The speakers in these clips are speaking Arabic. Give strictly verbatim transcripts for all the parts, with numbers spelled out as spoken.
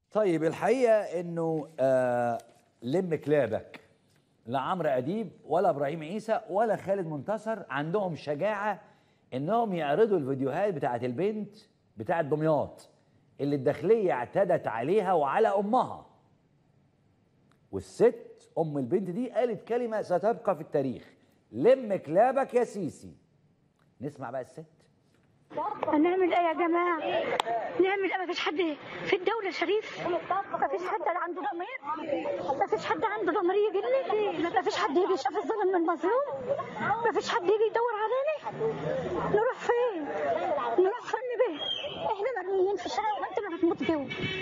طيب الحقيقه انه آه لم كلابك، لا عمرو اديب ولا ابراهيم عيسى ولا خالد منتصر عندهم شجاعه انهم يعرضوا الفيديوهات بتاعت البنت بتاعت دمياط اللي الداخليه اعتدت عليها وعلى امها. والست ام البنت دي قالت كلمه ستبقى في التاريخ: لم كلابك يا سيسي. نسمع بقى الست. هنعمل ايه يا جماعه؟ نعمل ايه؟ ما فيش حد في الدوله شريف، ما فيش حد عنده ضمير، ما فيش حد عنده ضمير يجي لي، ما فيش حد يجي يشوف الظلم من المظلوم، ما فيش حد يجي يدور علينا. نروح فين؟ نروح فين به؟ احنا مرميين في الشارع وانت بتموت جوا.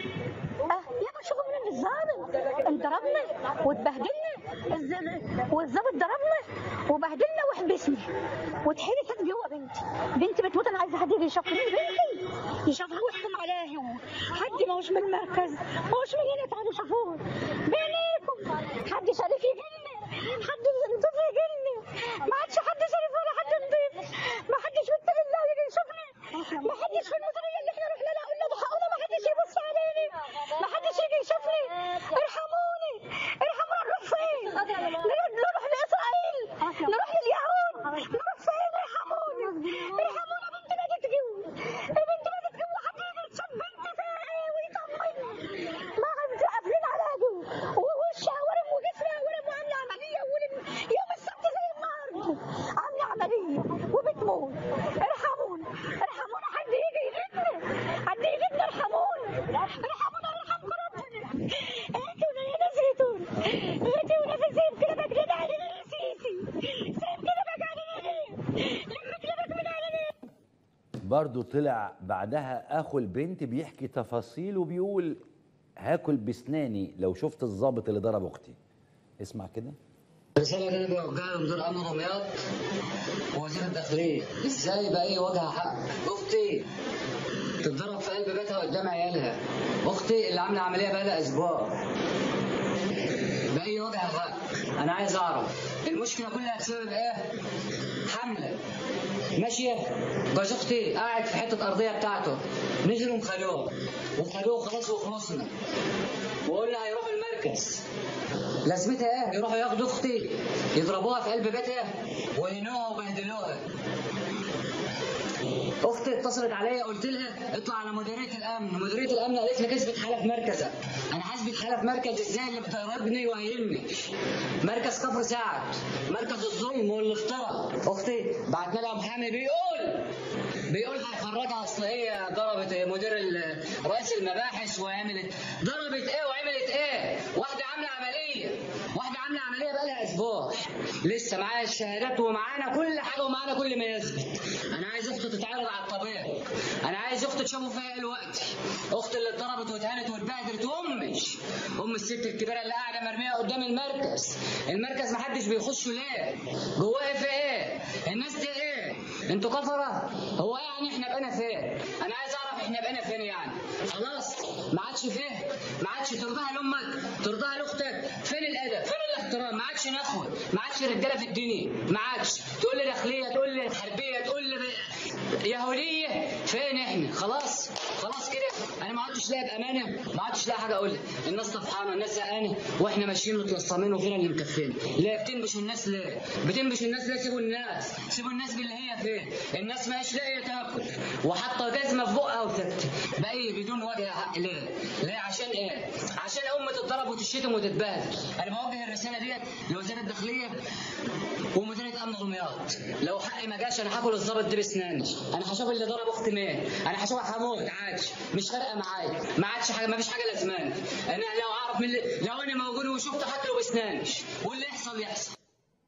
اه يابا شوفوا مين الظالم، انضربنا واتبهدلنا، والظابط ضربنا وبهدلنا وحبسني واتحبست جوه بنتي. بنتي بتموت، انا عايزه حد يجي يشوف بنتي، يشوفها ويحكم عليها. حد ما هوش من المركز، ما هوش من هنا، تعالوا شوفوه بينيكم. حد شريف يجي لنا، حد نضيف يجي لنا، ما عادش حد شريف ولا حد نضيف، ما حدش متقي الله يجي يشوفنا، ما حدش في المديريه اللي احنا رحنا لها قلنا بحقنا، ما حدش يبص علينا، ما حدش يجي يشوفني. ارحموني، ارحمونا. نروح فين؟ نروح لاسرائيل، نروح لليهود، نروح فين؟ ارحمونا، ارحمونا. بنت ماتت جوا، البنت ماتت جوا، حد يجي يشوف بنتي فيها ايه ويطمن. ما قافلين عليها جوا، ووشها ورم وجسمها ورم، وعامله عمليه ولم يوم السبت زي النهارده، عامله عمليه وبتموت. ارحمونا، ارحمونا. حد يجي يغيثنا، حد يغيثنا. ارحمونا، ارحمونا، ارحمكم ربنا. اهدونا يا ناس، اهدونا، اهدونا. في سيب كده بجد علينا يا سيسي، سيب كده بجد علينا ليه؟ لم كلابك من علينا. برضه طلع بعدها اخو البنت بيحكي تفاصيل وبيقول: هاكل بسناني لو شفت الضابط اللي ضرب اختي. اسمع كده. الرسالة اللي أنا بوجهها لمدير أمن دمياط ووزير الداخلية، إزاي بأي وجه حق أختي تتضرب في قلب بيتها قدام عيالها؟ أختي اللي عاملة عملية بقالها أسبوع، بأي وجه حق؟ أنا عايز أعرف المشكلة كلها بسبب إيه؟ حملة ماشية، جوز أختي قاعد في حتة أرضية بتاعته، نزلوا مخلوه وخلوه خلاص وخلصنا، وقلنا هيروحوا المركز. لازمتها ايه؟ يروحوا ياخدوا اختي يضربوها في قلب بيتها ويهنوها وبهدلوها. اختي اتصلت عليا، قلت لها اطلع على مديريه الامن، مديريه الامن قالت لي كسبت حاله في مركزك. انا حاسبه حاله في مركز ازاي اللي بتضربني وهيلني؟ مركز كفر سعد، مركز الظلم والافتراء. اختي بعتنا لها محامي بيقول بيقول هيخرجها، اصل هي ضربت مدير رئيس المباحث وعملت ضربت ايه وعملت ايه؟ واحده عامله عمليه، واحده عامله عمليه بقالها اسبوع، لسه معايا الشهادات ومعانا كل حاجه ومعانا كل ما يثبت. انا عايز اختي تتعرض على الطبيعي، انا عايز اختي تشوفوا فيها الوقت، اختي اللي اتضربت واتهانت واتبهدلت، وامش ام الست الكبيره اللي قاعده مرميه قدام المركز. المركز محدش بيخشه ليه؟ جواه في ايه؟ الناس دي ايه؟ انتوا كفره؟ هو يعني احنا بقينا فين؟ انا عايز اعرف احنا بقينا فين يعني؟ خلاص ما عادش فيه، ما عادش ترضاها لامك، ترضاها لاختك. فين الادب؟ فين الاحترام؟ ما عادش نخوه، ما عادش رجاله في الدنيا، ما عادش تقول لي داخليه، تقول لي حربيه، تقول لي يهوديه. فين احنا؟ خلاص خلاص كده انا ما عادش لاقي بامانه، ما عادش لاقي حاجه اقول لك. الناس طفحانه، الناس زهقانه، واحنا ماشيين متلصمين وفينا اللي مكفينا. ليه بتنبش الناس؟ ليه بتنبش الناس؟ ليه؟ سيبوا الناس، سيبوا الناس باللي هي فين. الناس ماهيش لاقيه تاكل وحاطه جزمه في بقها وسكت بقى بدون وجه حق. ليه؟ ليه؟ عشان ايه؟ عشان امه تتضرب وتشتم وتتبهدل. انا بوجه الرساله ديت لوزاره الداخليه ومديريه امن دمياط، لو حقي ما جاش انا هاكل الضابط ده بسناني، انا هشوف اللي ضرب اختي مين، انا هشوف هموت عادي، مش فارقه معايا، ما عادش حاجه، ما فيش حاجه لازماني. انا لو اعرف من اللي... لو انا موجود وشفت هاكله بسناني، واللي يحصل يحصل.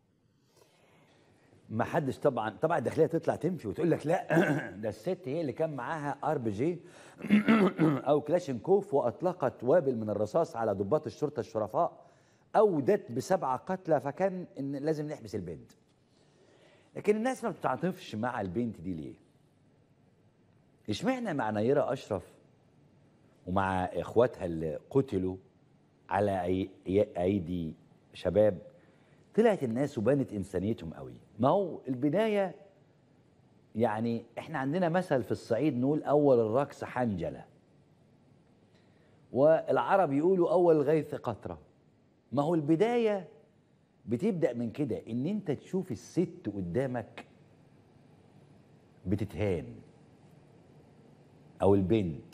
ما حدش طبعا طبعا الداخليه تطلع تمشي وتقول لك لا ده الست هي اللي كان معاها ار بي جي او كلاشينكوف واطلقت وابل من الرصاص على ضباط الشرطه الشرفاء، اودت بسبعه قتلى، فكان إن لازم نحبس البنت. لكن الناس ما بتتعاطفش مع البنت دي ليه؟ اشمعنى مع نيرة اشرف ومع اخواتها اللي قتلوا على ايدي شباب طلعت الناس وبانت انسانيتهم قوي؟ ما هو البدايه يعني احنا عندنا مثل في الصعيد نقول اول الرقص حنجله، والعرب يقولوا اول الغيث قطره. ما هو البدايه بتبدا من كده، ان انت تشوف الست قدامك بتتهان او البنت.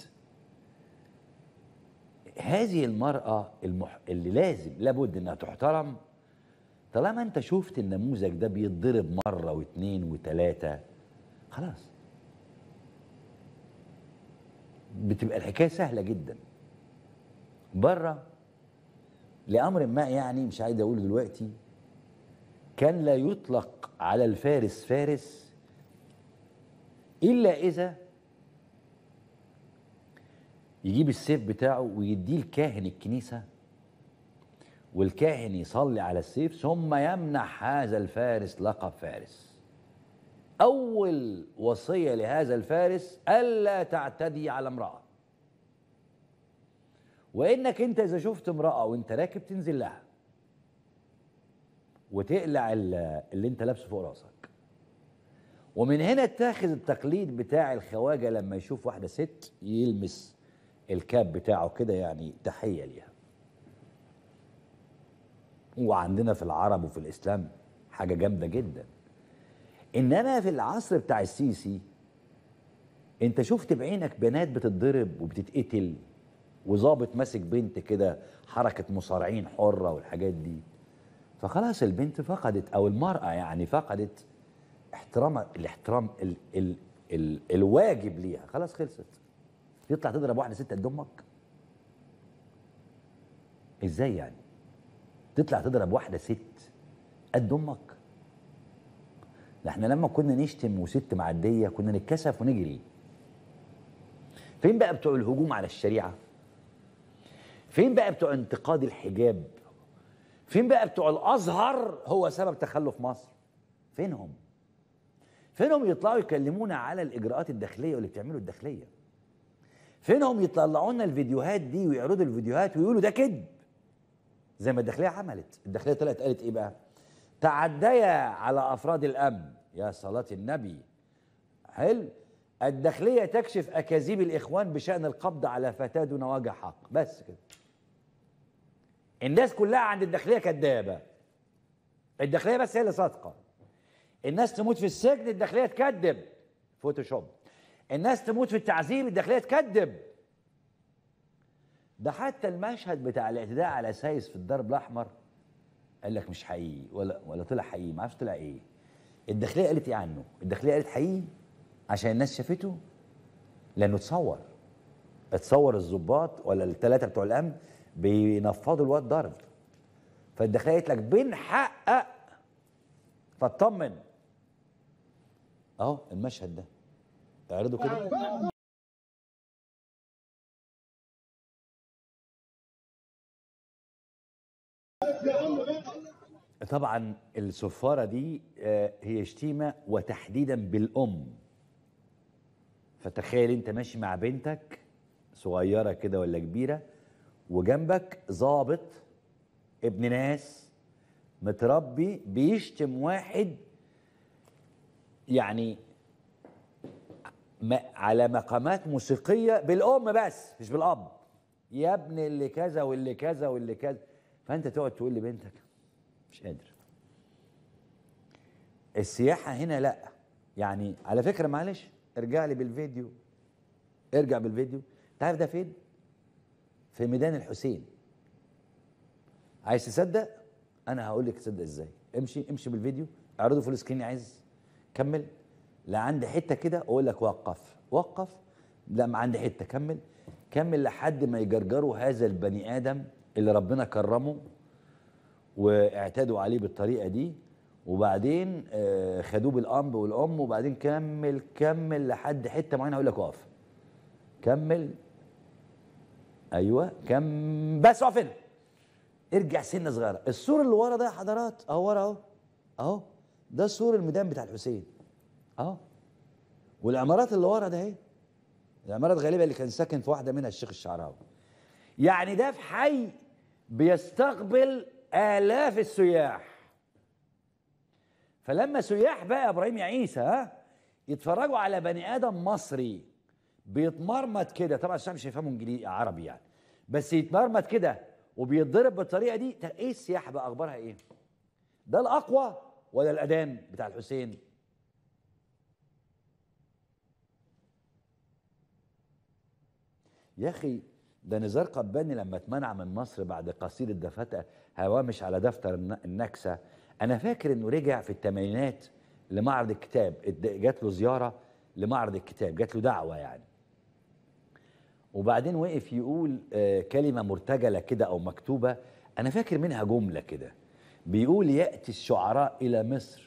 هذه المراه المح... اللي لازم لابد انها تحترم، طالما انت شفت النموذج ده بيتضرب مره واثنين وثلاثه، خلاص بتبقى الحكايه سهله جدا. بره لامر ما، يعني مش عايز اقوله دلوقتي، كان لا يطلق على الفارس فارس الا اذا يجيب السيف بتاعه ويديه الكاهن الكنيسه، والكاهن يصلي على السيف ثم يمنح هذا الفارس لقب فارس. اول وصيه لهذا الفارس الا تعتدي على امراه، وانك انت اذا شفت امراه وانت راكب تنزل لها وتقلع اللي انت لابسه فوق راسك. ومن هنا اتاخذ التقليد بتاع الخواجه، لما يشوف واحده ست يلمس الكاب بتاعه كده، يعني تحيه ليها. وعندنا في العرب وفي الاسلام حاجه جامده جدا. انما في العصر بتاع السيسي انت شفت بعينك بنات بتتضرب وبتتقتل، وظابط ماسك بنت كده حركه مصارعين حره والحاجات دي. فخلاص البنت فقدت، او المراه يعني فقدت احترام الاحترام ال ال ال الواجب ليها، خلاص خلصت. تطلع تضرب واحده ست قد امك؟ ازاي يعني؟ تطلع تضرب واحده ست قد امك؟ ده احنا لما كنا نشتم وست معديه كنا نتكسف ونجري. فين بقى بتوع الهجوم على الشريعه؟ فين بقى بتوع انتقاد الحجاب؟ فين بقى بتوع الازهر هو سبب تخلف مصر؟ فينهم؟ فينهم يطلعوا يكلمونا على الاجراءات الداخليه واللي بتعمله الداخليه؟ فينهم يطلعوا لنا الفيديوهات دي ويعرضوا الفيديوهات ويقولوا ده كذب؟ زي ما الداخليه عملت. الداخليه طلعت قالت ايه بقى؟ تعديا على افراد الامن. يا صلاه النبي. حلو. الداخليه تكشف اكاذيب الاخوان بشان القبض على فتاه دون وجه حق. بس كده. الناس كلها عند الداخليه كدابه. الداخليه بس هي اللي صادقه. الناس تموت في السجن الداخليه تكذب. فوتوشوب. الناس تموت في التعذيب الداخليه تكذب. ده حتى المشهد بتاع الاعتداء على سايس في الدرب الاحمر قال لك مش حقيقي، ولا ولا طلع حقيقي، ما اعرفش طلع ايه. الداخليه قالت ايه عنه؟ الداخليه قالت حقيقي عشان الناس شافته، لانه اتصور اتصور الضباط ولا الثلاثه بتوع الامن بينفضوا الواد ضرب. فالداخليه قالت لك بنحقق فاطمن. اهو المشهد ده اعرضوا كده. طبعا الصفاره دي هي شتيمه وتحديدا بالام. فتخيل انت ماشي مع بنتك صغيره كده ولا كبيره، وجنبك ضابط ابن ناس متربي بيشتم واحد يعني على مقامات موسيقيه بالام بس مش بالاب. يا ابن اللي كذا واللي كذا واللي كذا. فانت تقعد تقول لبنتك مش قادر. السياحه هنا لا. يعني على فكره معلش ارجع لي بالفيديو، ارجع بالفيديو. انت عارف ده فين؟ في ميدان الحسين. عايز تصدق؟ انا هقول لك تصدق ازاي. امشي امشي بالفيديو، اعرضه فول سكرين. عايز كمل لعند حته كده اقول لك وقف وقف. لما عند حته كمل كمل لحد ما يجرجروا هذا البني ادم اللي ربنا كرمه واعتادوا عليه بالطريقه دي، وبعدين آه خدوه بالاب والام، وبعدين كمل كمل لحد حته معينه اقول لك اقف. كمل. ايوه كم بس اقف هنا. ارجع سنه صغيره. السور اللي ورا ده يا حضرات اهو ورا اهو اهو ده سور الميدان بتاع الحسين اهو. والعمارات اللي ورا ده اهي العمارات غالبا اللي كان ساكن في واحده منها الشيخ الشعراوي. يعني ده في حي بيستقبل آلاف السياح. فلما سياح بقى ابراهيم يا عيسى ها يتفرجوا على بني ادم مصري بيتمرمط كده، طبعا الشعب مش هيفهموا انجليزي عربي يعني، بس يتمرمط كده وبيتضرب بالطريقه دي. ايه السياحه بقى اخبارها ايه؟ ده الاقوى ولا الاذان بتاع الحسين؟ يا اخي ده نزار قباني لما اتمنع من مصر بعد قصيده دفتة هوامش على دفتر النكسه، انا فاكر انه رجع في الثمانينات لمعرض الكتاب، جات له زياره لمعرض الكتاب، جات له دعوه يعني، وبعدين وقف يقول آه كلمه مرتجله كده او مكتوبه، انا فاكر منها جمله كده بيقول: ياتي الشعراء الى مصر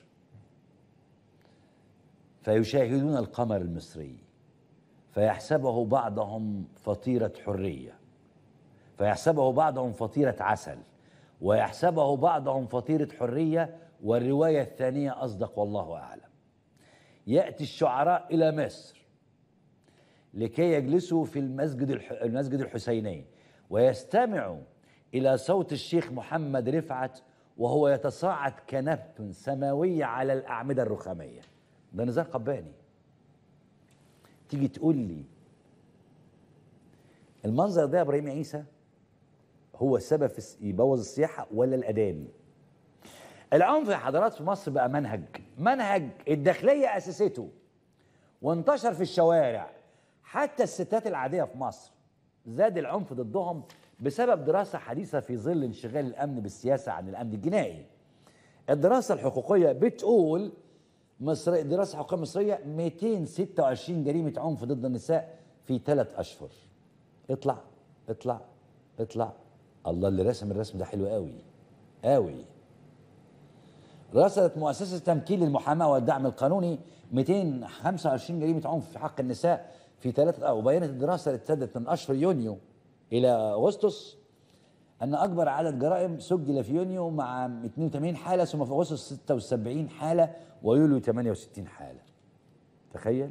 فيشاهدون القمر المصري فيحسبه بعضهم فطيرة حرية، فيحسبه بعضهم فطيرة عسل، ويحسبه بعضهم فطيرة حرية، والرواية الثانية أصدق والله أعلم. يأتي الشعراء إلى مصر لكي يجلسوا في المسجد الح... المسجد الحسيني ويستمعوا إلى صوت الشيخ محمد رفعت وهو يتصاعد كنبت سماوية على الأعمدة الرخامية. ده نزار قباني. تيجي تقول لي المنظر ده يا ابراهيم عيسى هو السبب في يبوظ السياحه ولا الاذان؟ العنف يا حضرات في مصر بقى منهج، منهج الداخليه اسسته وانتشر في الشوارع. حتى الستات العاديه في مصر زاد العنف ضدهم بسبب دراسه حديثه في ظل انشغال الامن بالسياسه عن الامن الجنائي. الدراسه الحقوقيه بتقول مصر دراسه حقوقيه مصريه مئتين وستة وعشرين جريمه عنف ضد النساء في ثلاث اشهر. اطلع اطلع اطلع. الله اللي رسم الرسم ده حلو قوي قوي. رصدت مؤسسه تمكين للمحاماه والدعم القانوني مئتين وخمسة وعشرين جريمه عنف في حق النساء في ثلاثه، وبينت الدراسه اللي ابتدت من اشهر يونيو الى اغسطس ان اكبر عدد جرائم سجل في يونيو مع اثنين وثمانين حاله، ثم في اغسطس ستة وسبعين حاله، ويوليو ثمانية وستين حاله. تخيل.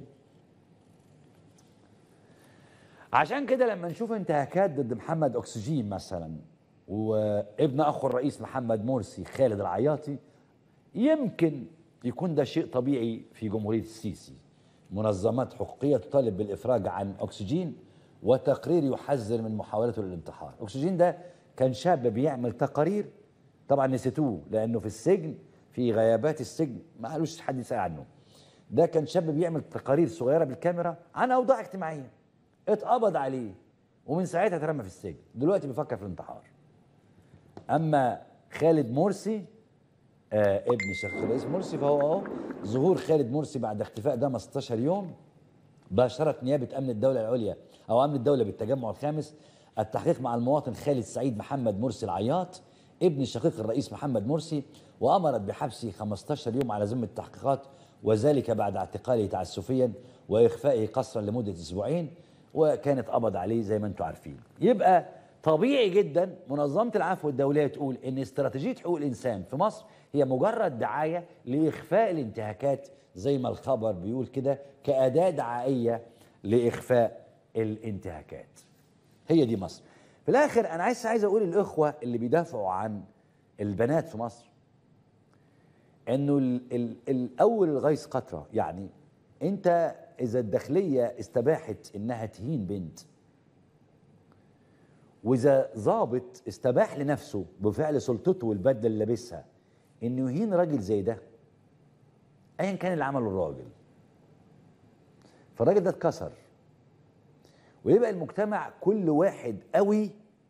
عشان كده لما نشوف انتهاكات ضد محمد اكسجين مثلا وابن اخو الرئيس محمد مرسي خالد العياطي، يمكن يكون ده شيء طبيعي في جمهوريه السيسي. منظمات حقوقيه تطالب بالافراج عن اكسجين، وتقرير يحذر من محاولته للانتحار. اكسجين ده كان شاب بيعمل تقارير، طبعا نسيتوه لانه في السجن في غيابات السجن ما قالوش حد يسال عنه. ده كان شاب بيعمل تقارير صغيره بالكاميرا عن اوضاع اجتماعيه، اتقبض عليه ومن ساعتها اترمى في السجن، دلوقتي بيفكر في الانتحار. اما خالد مرسي آه ابن شيخ الرئيس مرسي، فهو اهو ظهور خالد مرسي بعد اختفاء ده خمستاشر يوم. باشرت نيابه امن الدوله العليا او امن الدوله بالتجمع الخامس التحقيق مع المواطن خالد سعيد محمد مرسي العياط ابن شقيق الرئيس محمد مرسي، وامرت بحبسه خمستاشر يوم على ذمه التحقيقات، وذلك بعد اعتقاله تعسفيا واخفائه قسرا لمده اسبوعين، وكانت قبض عليه زي ما انتم عارفين. يبقى طبيعي جدا منظمه العفو الدوليه تقول ان استراتيجيه حقوق الانسان في مصر هي مجرد دعايه لاخفاء الانتهاكات، زي ما الخبر بيقول كده، كاداه دعائيه لاخفاء الانتهاكات. هي دي مصر. في الاخر انا عايز عايز اقول للاخوه اللي بيدافعوا عن البنات في مصر انه الاول الغيث قطره. يعني انت اذا الداخليه استباحت انها تهين بنت، واذا ضابط استباح لنفسه بفعل سلطته والبدله اللي لابسها انه يهين راجل زي ده، ايا كان اللي عمله الراجل، فالراجل ده اتكسر، ويبقى المجتمع كل واحد قوي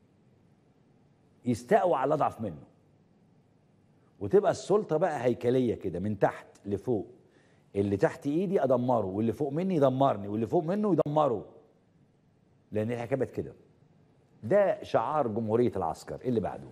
يستقوى على الاضعف منه، وتبقى السلطه بقى هيكليه كده من تحت لفوق. اللي تحت ايدي ادمره، واللي فوق مني يدمرني، واللي فوق منه يدمره، لان الحكايه بقت كده. ده شعار جمهوريه العسكر اللي بعده.